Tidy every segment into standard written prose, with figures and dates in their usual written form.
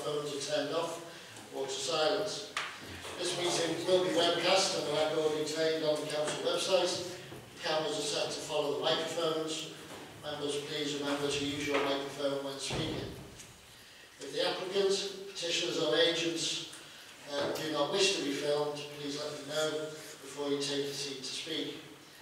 phones are turned off or to silence. This meeting will be webcast and the record retained on the council website. The cameras are set to follow the microphones. Members, please remember to use your microphone when speaking. If the applicants, petitioners or agents do not wish to be filmed, please let me know before you take a seat to speak.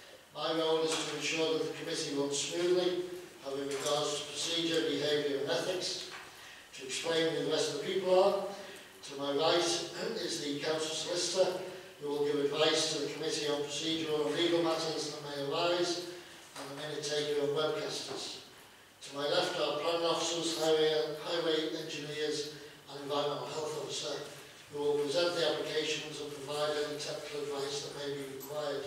My role is to ensure that the committee runs smoothly, having regards to procedure, behaviour and ethics, to explain who the rest of the people are. To my right is the council solicitor, who will give advice to the committee on procedural and legal matters that may arise, and the minute taker and webcasters. To my left are planning officers, highway engineers and environmental health officer, who will present the applications and provide any technical advice that may be required.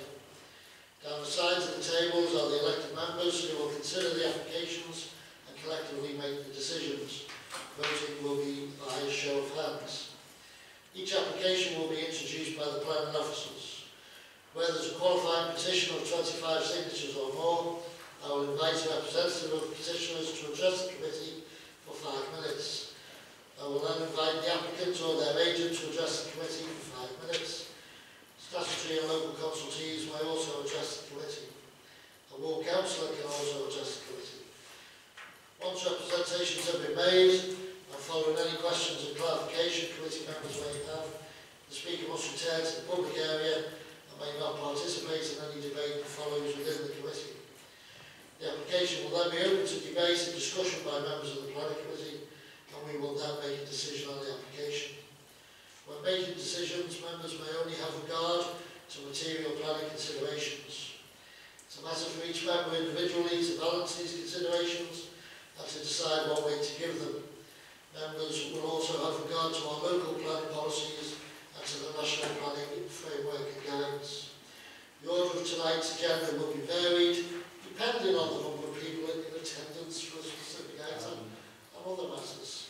Down the sides of the tables are the elected members who will consider the applications and collectively make the decisions. Voting will be by a show of hands. Each application will be introduced by the planning officers. Where there is a qualifying petition of 25 signatures or more, I will invite a representative of the petitioners to address the committee for 5 minutes. I will then invite the applicant or their agent to address the committee for 5 minutes. Statutory and local consultees may also address the committee. A ward councillor can also address the committee. Once representations have been made, and following any questions or clarification committee members may have, the speaker must return to the public area and may not participate in any debate that follows within the committee. The application will then be open to debate and discussion by members of the planning committee, and we will then make a decision on the application. When making decisions, members may only have regard to material planning considerations. It's a matter for each member individually to balance these considerations and to decide what way to give them. Members will also have regard to our local planning policies and to the national planning framework and guidance. The order of tonight's agenda will be varied depending on the number of people in attendance for a specific item and other matters.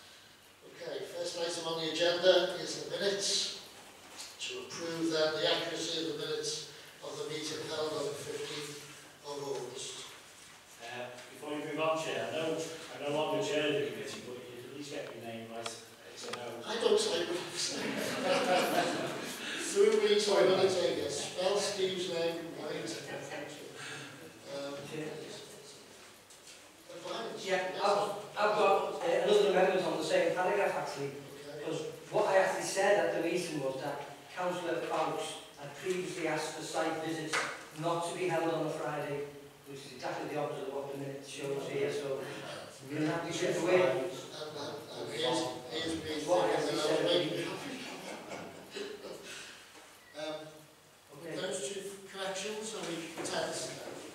Okay, first item on the agenda is the minutes. To approve then the accuracy of the minutes of the meeting held on the 15th of August. Before you move on, Chair, I no longer chair the committee, but you at least get your name right. It's a no. I don't say what I'm saying. Through me, so I'm going to take it. Spell Steve's name right. Yeah, I've got another amendment on the same paragraph actually, because what I actually said at the meeting was that Councillor Foulkes had previously asked for site visits not to be held on a Friday, which is exactly the opposite of what the minute shows here, so we're going to have to shift away. What I actually said. Those two corrections, are we tense?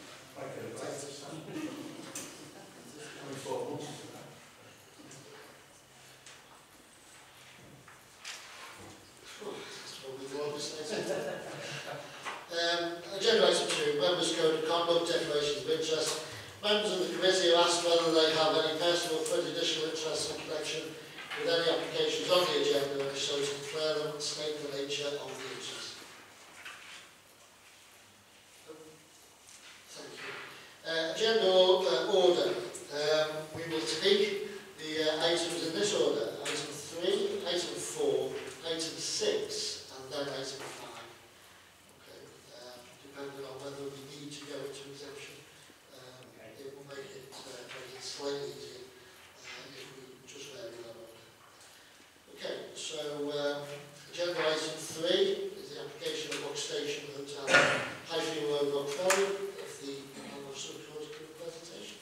Agenda item 2, Members' Code of Conduct, Declarations of Interest. Members of the committee are asked whether they have any personal prejudicial interest in connection with any applications on the agenda, and if so, to declare them and state the nature of the interest. Thank you. Agenda order. We will take the items in this order. Item 3, item 4, item 6, and then item 5. Okay. Depending on whether we need to go into exemption, it will make it slightly easier if we just vary that order. Okay, so agenda item 3 is the application of Workstation Hotel, HIGHFIELD Road, Rock Ferry. If the officer could give a presentation,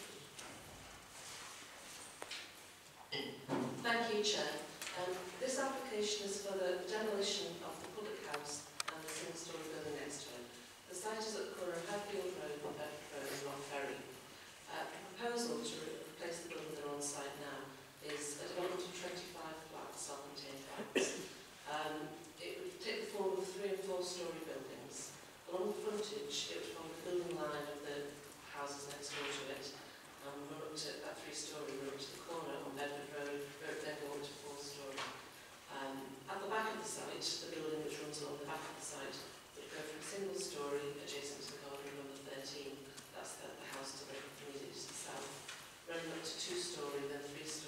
please. Thank you, Chair. This application is for the demolition of the public house and the single-storey building next to it. The site is at the corner of HIGHFIELD Road and Bedford Road and Rock Ferry. The proposal to replace the building that are on site now is a development of 25 flats, self-contained flats. It would take the form of 3- and 4-storey buildings. Along the frontage, it would form the building line of the houses next door to it. We're up to that 3-storey, we're up to the corner on Bedford Road, then go up to 4-storey. At the back of the site, the building which runs along the back of the site would go from single-storey adjacent to the garden number 13, that's the house to the immediately to the south, running up to 2-storey, then 3-storey.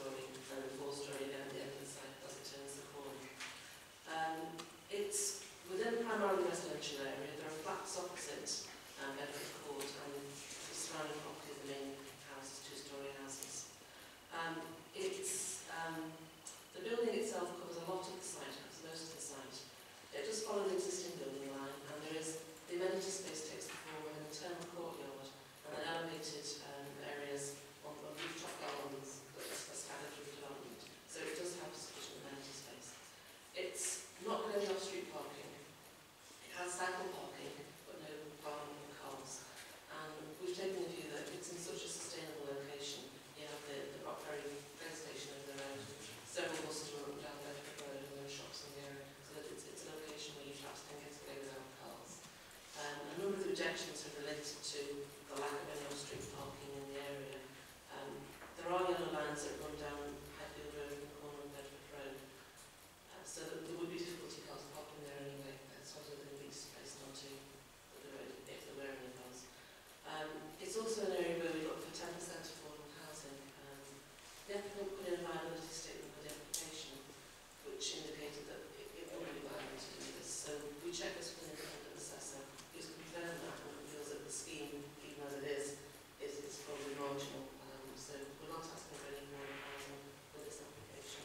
lines that run down Highfield Road and the corner of Bedford Road. So that there would be difficulty cars parking there anyway, so they're going to be spaced onto the road if there were any cars. It's also an area where we look for 10% affordable housing. The applicant put in a viability statement for the application, which indicated that it would be viable to do this. So we checked this with an independent assessor, who's confirmed that and feels that the scheme, even as it is probably marginal. So we're not asking for any more housing for this application.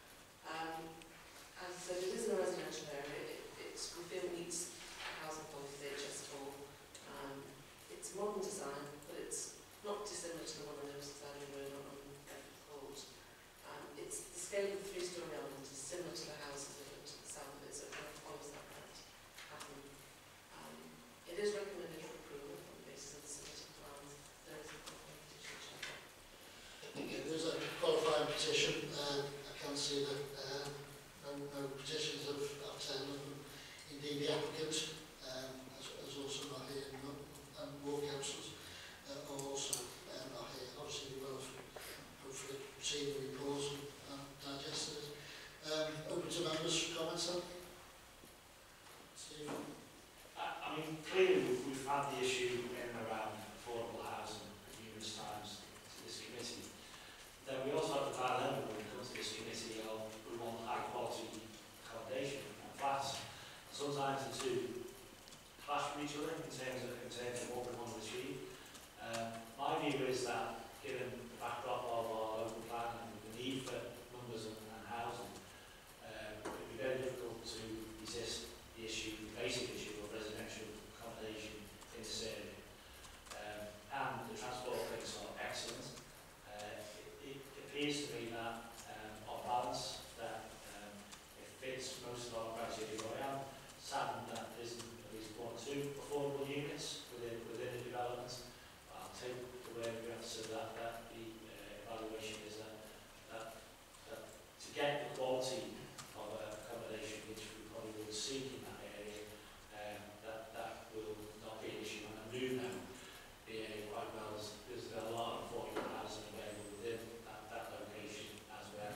And so it is in a residential area. We feel it meets housing policy HS4. It's modern design, but it's not dissimilar to the one on the other side of the road on Bedford Court. It's the scale of the three-storey element is similar to the houses that are to the south of it, so it kind of follows that pattern. It is recommended for approval on the basis of the submitted plans. There is a qualifying petition check. Okay, there's a qualifying petition. I can see that no petitions have turned up. Indeed, the applicant has also not here, and more councillors are also not here. Obviously, we will have hopefully seen the reports and digested it. Open to members for comments then? Steve? I mean, clearly we've had the issue in and around affordable housing numerous times to this committee. Then we also have the dilemma when we come to this committee of we want high quality accommodation and flats. Sometimes the two clash with each other in terms of what we want to achieve. My view is that given the backdrop of our local plan and the need for numbers and housing, it would be very difficult to resist the basic issue of residential accommodation in this area. And the transport links are excellent. It appears to me that on balance that it fits most of our criteria. I am saddened that there isn't at least 1 or 2 affordable units within the development. I'll take the word we have to say that the evaluation is that to get the quality of accommodation which we probably would seek in that area, that will not be an issue. And I do know the area quite well as there's a lot of affordable housing available within that location as well.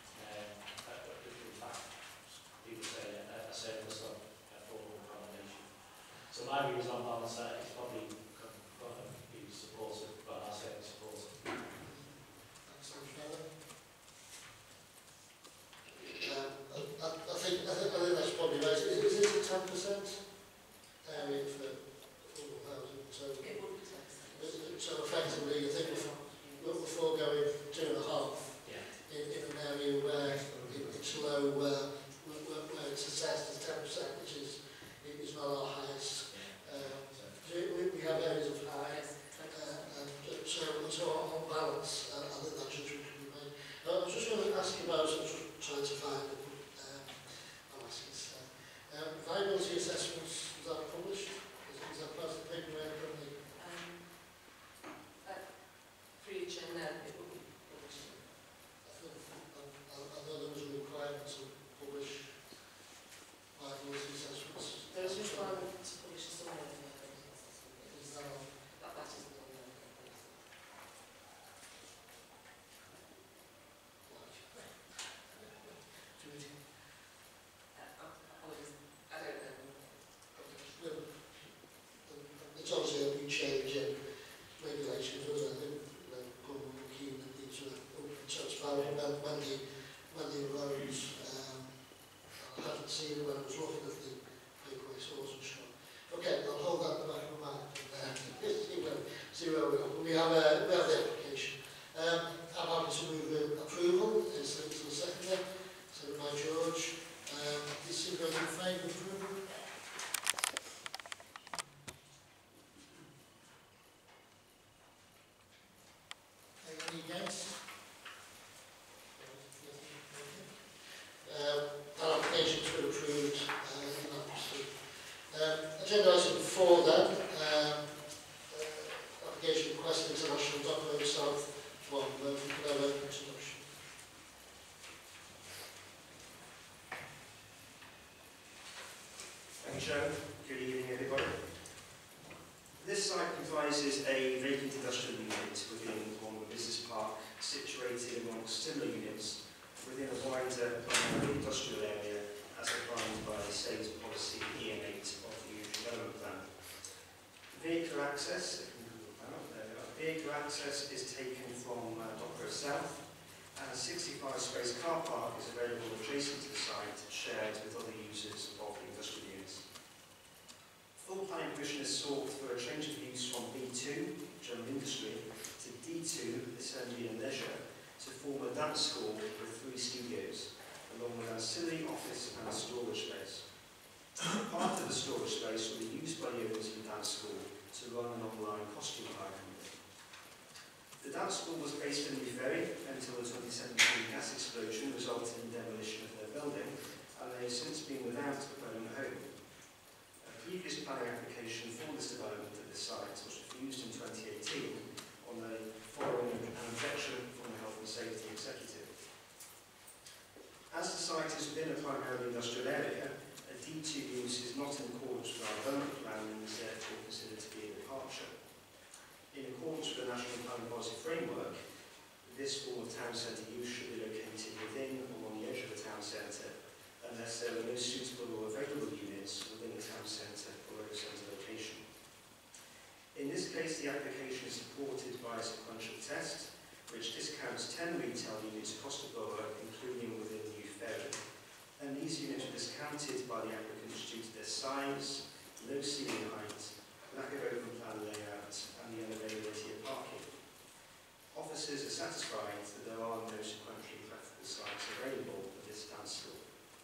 In fact, people say a surplus of affordable accommodation. So my view is on balance that it's probably going to be supportive, but I'll say it's supportive. Thanks, Samantha. I think that's probably right. Is it a 10% area for affordable housing? So It would be 10%. So effectively, I think we're foregoing 2.5 in an area where it's low, where it's assessed as 10%, which is not our highest. We have areas of high, so on balance, I think that judgment can be made. I was just going to ask you about, I'm just trying to find it, I'm asking viability assessments, is that published? Is that part of the paper currently? For each and it would be published. I know there was a requirement to publish viability assessments. There is a requirement to publish a summary of the Is that on? that isn't on there. Apologies, I don't know. It's obviously a new change in regulations, wasn't it? I think government were keen that these were open and transparent when they arose. I hadn't seen it when I was looking at the paperwork, so I wasn't sure. Okay, I'll hold that in the back of my mind. See where we go. We have the application. I'm happy to move approval. Is the seconder, seconded by George. Is he going in favour of approval? Any against? That application's been approved unanimously. Agenda item 4 then. Application requesting international document south 1. Could I have an introduction? Thank you, Chair. Good evening, everybody. This site comprises a vacant industrial unit within one of the business park situated in amongst similar units within a wider primary industrial area as defined by State Policy EN8 of the Youth Development Plan. Vehicular access, vehicular access is taken from Dockwray South, and a 65-space car park is available adjacent to the site, shared with other users of the industrial units. Full planning permission is sought for a change of use from B2, general industry, to D2, assembly and leisure, to form a dance school with 3 studios, along with ancillary office and storage space. Part of the storage space will be used by the owners of the dance school to run an online costume hire company. The dance school was based in FERRY until the 2017 gas explosion resulted in demolition of their building, and they have since been without a permanent home. A previous planning application for this development at this site was refused in 2018 on the following an objection from the Health and Safety Executive. As the site is within a primarily industrial area, a D2 use is not in accordance with our development plan and is therefore considered to be a departure. In accordance with the National Planning Policy Framework, this form of town centre use should be located within or on the edge of the town centre unless there are no suitable or available units within the town centre or road centre location. In this case, the application is supported by a sequential test which discounts 10 retail units across the borough, including within the New Ferry. And these units are discounted by the applicants due to their size, low ceiling height, lack of open plan layout, and the unavailability of parking. Officers are satisfied that there are no sequentially practical sites available for this dance school.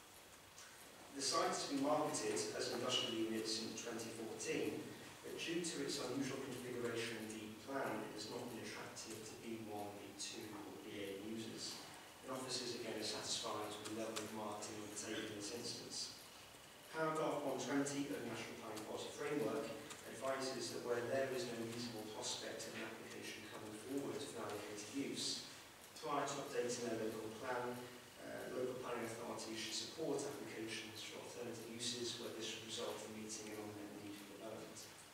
The site has been marketed as industrial units since 2014, but due to its unusual configuration in the plan, it has not been attractive to B1, B2 or B8 users. And officers again are satisfied with the level of marketing undertaken in this instance. Paragraph 120 of the National Planning Policy Framework advises that where there is no reasonable prospect of an application coming forward for allocated use, prior to updating their local plan, local planning authorities should support applications for alternative uses where this would result in meeting an unmet need for development.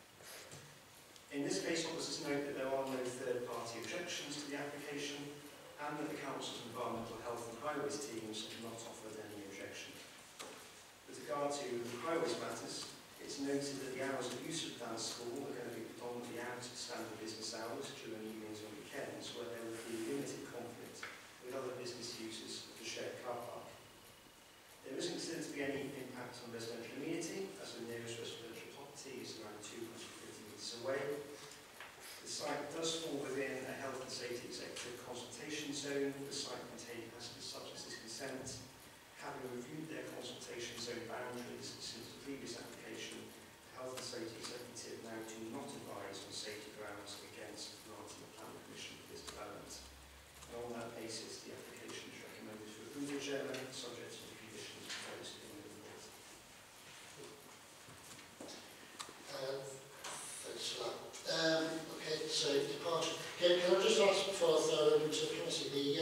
In this case, officers note that there are no third-party objections to the application and that the Council's Environmental Health and Highways teams have not offered any objection. With regard to highways matters, it's noted that the hours of use of the dance school are going to be predominantly out of standard business hours during evenings and weekends, where there will be limited conflict with other business users of the shared car park. There isn't considered to be any impact on residential amenity, as the nearest residential property is around 250 metres away. The site does fall within a Health and Safety Executive consultation zone. The site containing hazardous substances consent. Having reviewed their consultation zone boundaries since the previous application, the Health and Safety Executive now do not advise on safety grounds against granting a planning permission for this development. And on that basis, the application is recommended for approval, Chairman, subject to the conditions proposed in the report. Thanks for that. Okay, so departure. Can I just ask before I throw it over to the committee,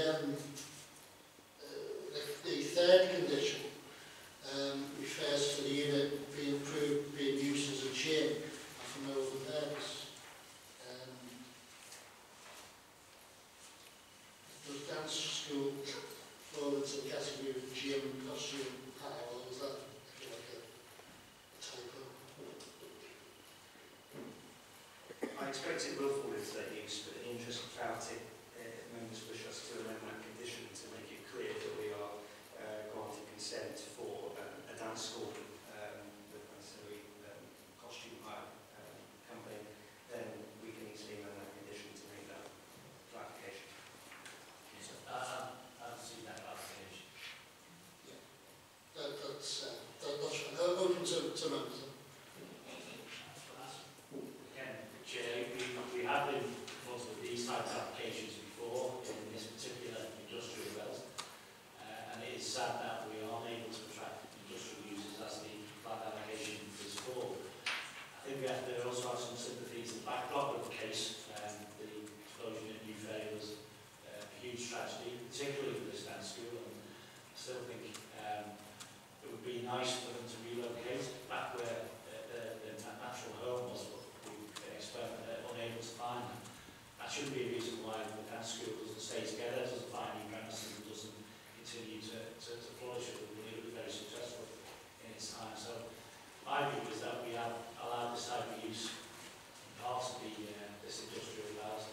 the third condition refers to the unit being approved, being used as a gym and for no other purpose. Does dance school fall into the category of gym, costume, hire, or is that like a typo? I expect it will fall into that use, but in the interest of clarity, members wish us to amend that condition to make it clear that we are granting consent for a dance school with ancillary costume hire company, then we can easily amend that condition to make that clarification. I've seen that application. Yeah. That's right. Open to members. Again, Chair, we have been involved with these types of applications before in this particular industrial belt, and it is sad that we aren't able to attract industrial users as the plan application is for. I think we have to also have some sympathies in the backdrop of the case. The explosion at New Ferry was a huge tragedy, particularly for this dance school, and I still think it would be nice for them to relocate back where their natural home was, but we've been unable to find that. That shouldn't be a reason why the dance school doesn't stay together, doesn't find new premises, and doesn't continue to flourish. It was very successful in its time. So my view is that we have allowed this type of use in parts of this industrial house.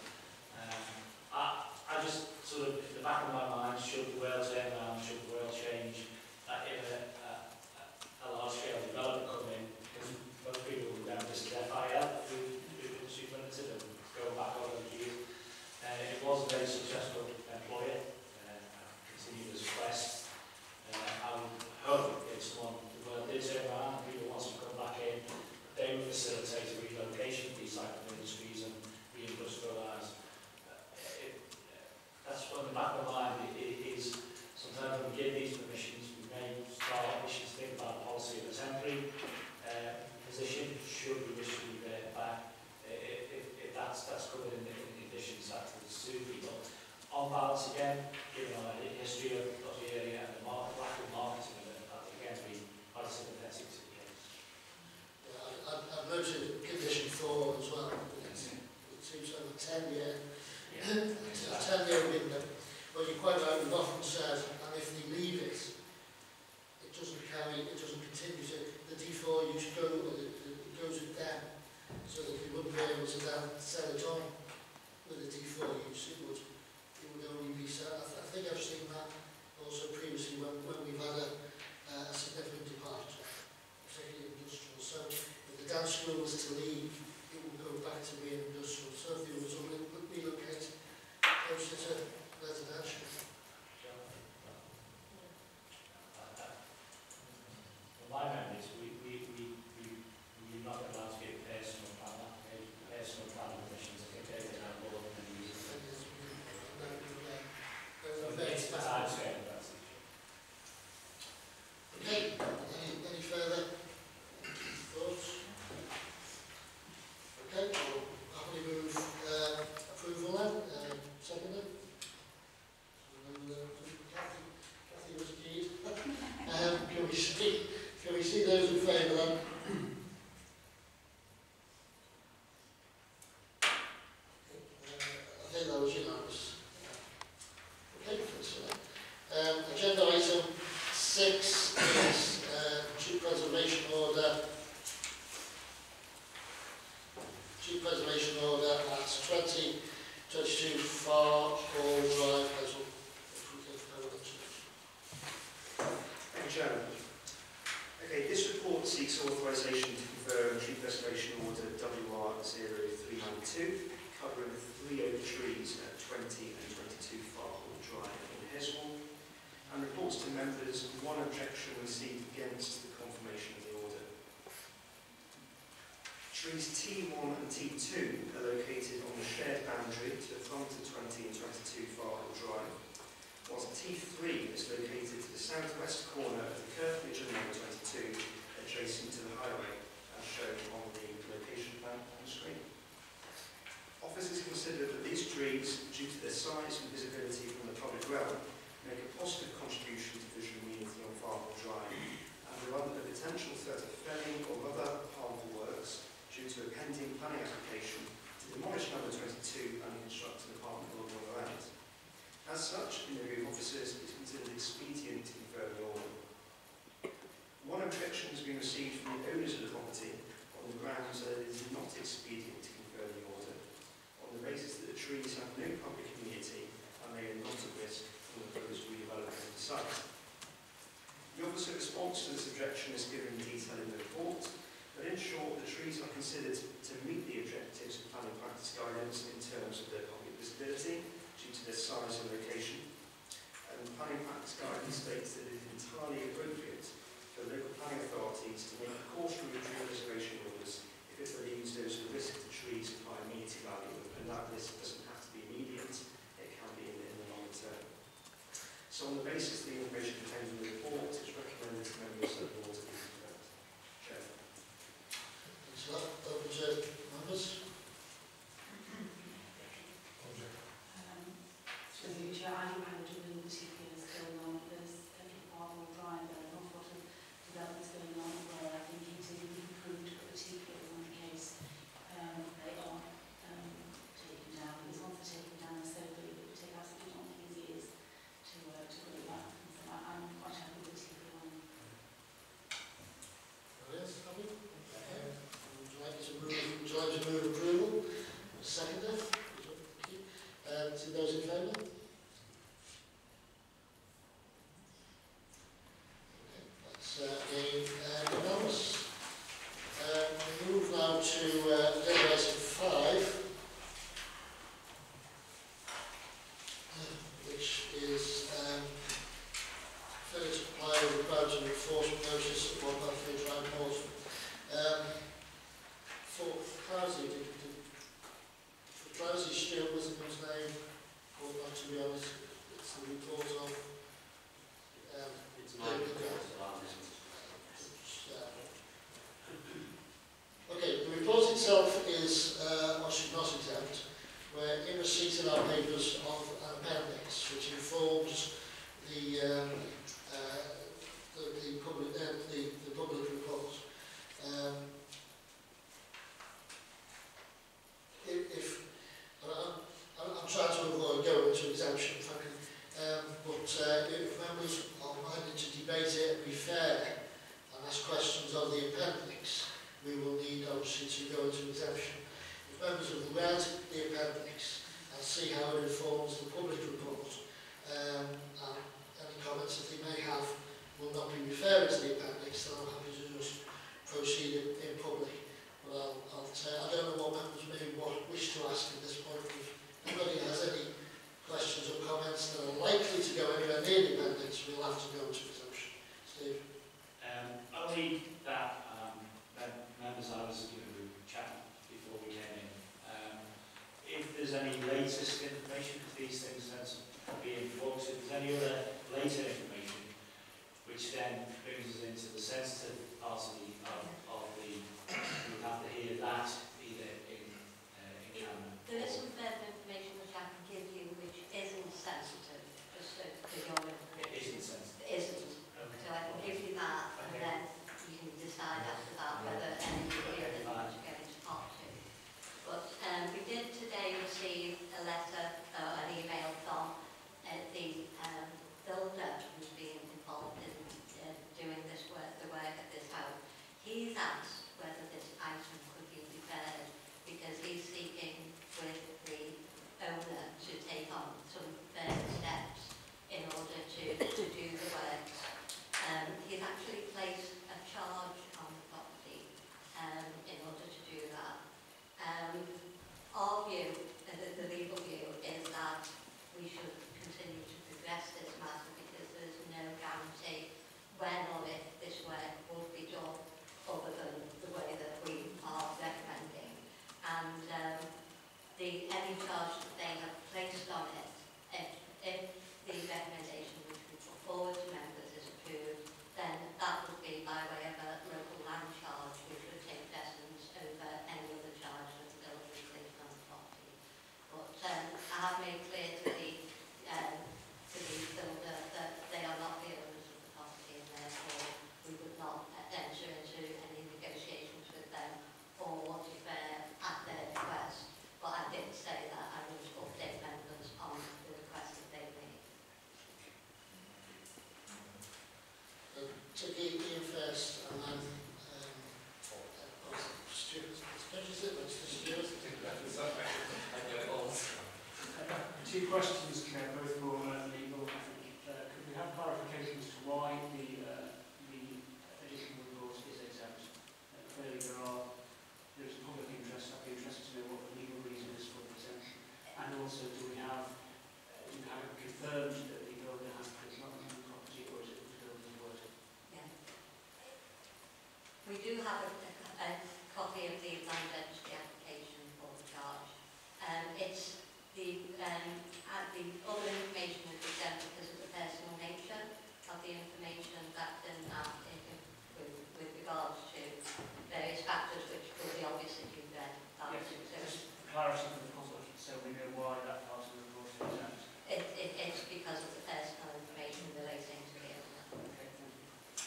I just sort of, in the back of my mind, should the world turn around, should the world change, if a large-scale development come in, because most people will know this is FIL, food industry limited, and going back over the years. It was a very successful employer, continued as a quest. I would hope if someone, the world did turn around, people want to come back in, they would facilitate a relocation of these type of industries and reindustrialise. That's what in the back of my mind is sometimes when we give these permissions, we should think about a policy of a temporary position, should we wish to revert back, if that's covered in the conditions that would suit people. On balance again, given our history of the area and the lack of marketing of it, that again be quite sympathetic to the case. Yeah, I've noted condition 4 as well. It seems to have a 10-year. Yeah. A 10-year window, but you're quite right, we've often said, and if they leave it, it doesn't continue to, the D4 use it goes with them, so that we wouldn't be able to then sell it on with the D4 use, it would only be sold. I think I've seen that also previously when we've had a significant departure, particularly industrial. So if the dance school was to leave, it would go back to being industrial. So if there was a relocate closer to residential. My memories, we're not allowed to give personal plan permissions. I think they've been on board and used it. Okay, any further thoughts? Okay, we'll happily move approval then. Seconded. Kathy was keyed. Can we see those in favour then? I think that was unanimous. Okay, agenda item 6 is tree preservation order. Tree preservation order at 2022 Far Hall Drive. Thank you, Chairman. Okay, this report seeks authorisation to confer a tree preservation order WR0392 covering 3 oak trees at 20 and 22 Far Hall Drive in Heswall, and reports to members 1 objection received against the confirmation of the order. Trees T1 and T2 are located on the shared boundary to the front of 20 and 22 Far Hall Drive, whilst T3 is located to the southwest corner of the curtilage of number 22, adjacent to the highway, as shown on the location plan on the screen. Officers consider that these trees, due to their size and visibility from the public realm, make a positive contribution to visual amenity on Far Hall Drive, and are under the potential threat of felling or other harmful works due to a pending planning application to demolish number 22 and construct an apartment building on the land. As such, in the view of officers, it is considered expedient to confer the order. 1 objection has been received from the owners of the property on the grounds that it is not expedient to confer the order, on the basis that the trees have no public immunity and they are not at risk from the proposed redevelopment of the site. The officer response to this objection is given in detail in the report, but in short, the trees are considered to meet the objectives of planning practice guidance in terms of their public visibility, due to their size and location. And planning practice guidance states that it is entirely appropriate for local planning authorities to make precautionary tree preservation orders if it believes there is a risk to trees of high amenity value, and that risk doesn't have to be immediate, it can be in the longer term. So on the basis of the information contained in the report, it's recommended to members that the order be confirmed. Chair. Thanks for that. Open to members. I imagine in particular is going on. There's a Far Hall Drive, there are an awful lot of developments going on where I think it's improved, but particularly in one case they are taken down. It's on if members are minded to debate it and be fair and ask questions of the appendix, we will need obviously to go into exemption. If members have read the appendix and see how it informs the public report, and any comments that they may have will not be referring to the appendix, then I'm happy to just proceed in public. But I don't know what members may wish to ask at this point. If anybody has any questions or comments that are likely to go anywhere near the appendix, we'll have to go to exemption. Steve? Only that members I was chatting before we came in. If there's any latest information, because these things tend to be in flux, if there's any other later information, which then brings us into the sensitive part of the we have to hear that either in camera. There is some further information which I can give you which isn't sensitive, just so that you're It isn't sensitive. It isn't. Okay. So I can give you that, and then you can decide after that whether any of you that you want to go into part two. But we did today receive a letter, an email from the builder who's been involved in doing this work, the work at this house. He's asked whether this item could be deferred because he's seeking with the owner to take on some further steps in order to do the work. He's actually placed a charge on the property in order to do that. Our view, the legal view, is that we should continue to progress this matter because there's no guarantee when or if this work would be done other than the way that we are recommending. And any charge that they have placed on it, if the recommendation which we put forward to members is approved, then that would be by way of a local land charge which would take precedence over any other charge that the builder has placed on the property. But I have made clear to the builder that they are not the owners of the property and therefore we would not enter into any negotiations with them or defer at their request. But I did say that I would update members on the request that they made. To Ian first, and then Stuart. Stuart. Two questions, Chair, both more legal. I think could we have clarification as to why the additional report is exempt? Clearly there is a public interest. I'd be interested to know what the legal reason is for the exemption. And also, do we have confirmed that the builder has it's not on the property, or is it the builder's word? Yeah. We do have a copy of the land registry application for the charge. It's the other information is exempt because of the personal nature of the information that's in that with regards to various factors which will be obvious if you've read that. Yes, just clarity for the public so we know why that part of the report is exempt. It's because of the personal information relating to the owner. Okay, thank you.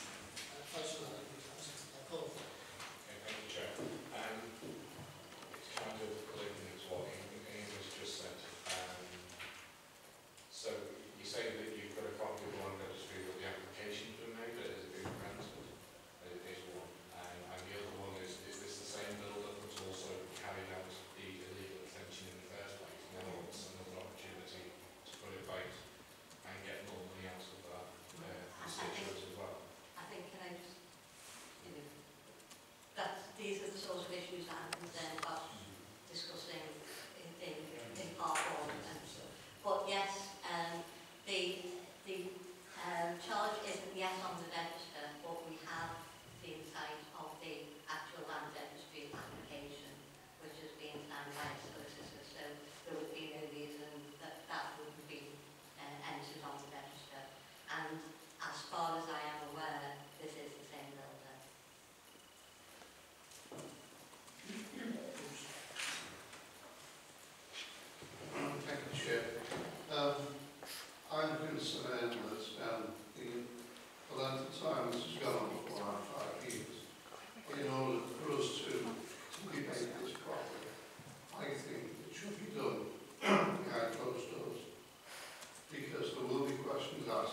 Paul. Okay, thank you, Chair. It's kind of linking to what Ian has just said. So you say that you've got a copy of the land registry with the application's been made, but has it been granted? It is one. And the other one is this the same builder that's also carried out the illegal extension in the first place? Now it's another opportunity to put it right and get more money out of that constituent as well. I think, can I just, these are the sorts of issues that I'm concerned about discussing in part one. But yes, the charge isn't yet on the register, but we have the insight of the actual land registry application, which has been signed by a solicitor, so there would be no reason that that wouldn't be entered on the register. And as far as I am aware, this is the same builder. Thank you, Chair. I'm concerned that the length of time this has gone on for around 5 years. In order for us to debate this properly, I think it should be done behind closed doors, because there will be questions asked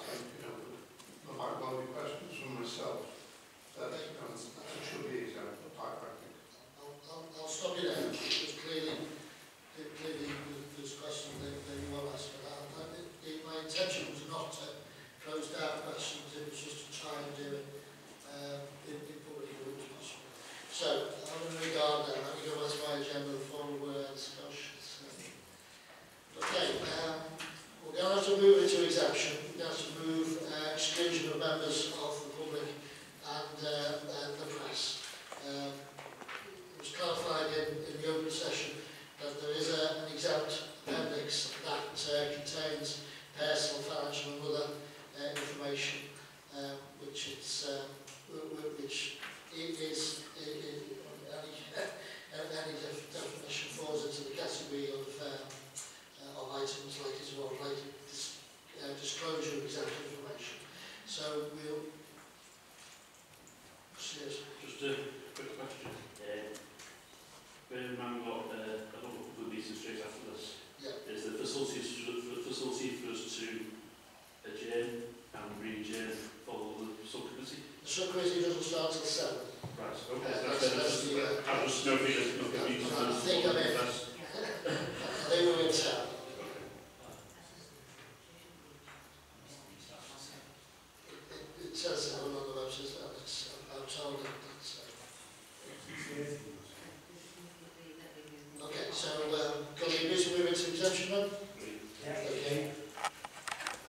exclusion of members of the public and the press. It was clarified in the open session that there is an exempt appendix that contains personal, financial and other information, which is any definition falls into the category of items like as well, like disclosure of exempt information. So we'll see. Just a quick question. Bearing in mind what a couple of meetings straight after this, is the facility for us to adjourn and re-adjourn for the subcommittee? The subcommittee doesn't start till 7. Right, okay. I just no feeling, no convenience. I think I'm in. I think we're in town. It says so on the website, I'm told that that's okay, so can we move into exemption then?